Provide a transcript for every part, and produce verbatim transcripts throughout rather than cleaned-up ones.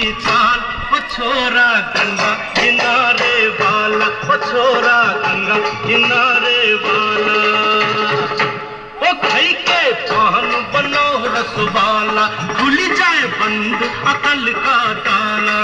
की चाल, वो छोरा गंगा किनारे वाला, वो छोरा गंगा किनारे वाला। ओ खाई के पान बनो रसवाला, खुल जाए बंद अकल का ताला।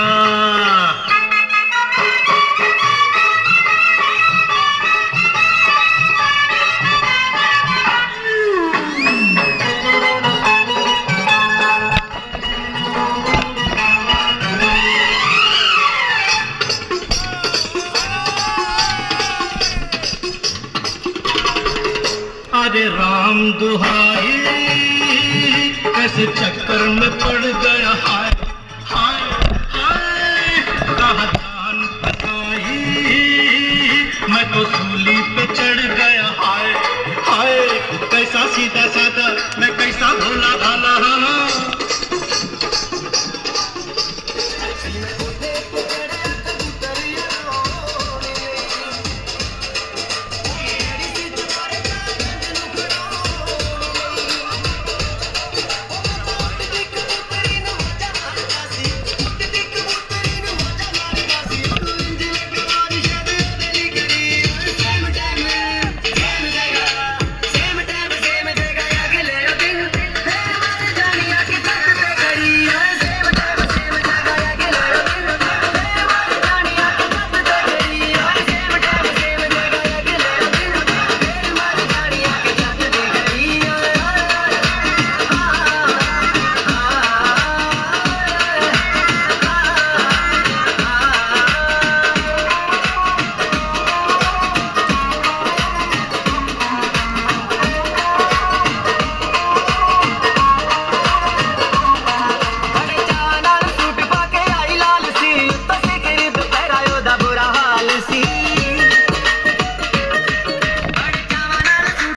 अरे राम दुहाई, कैसे चक्कर में पड़ गए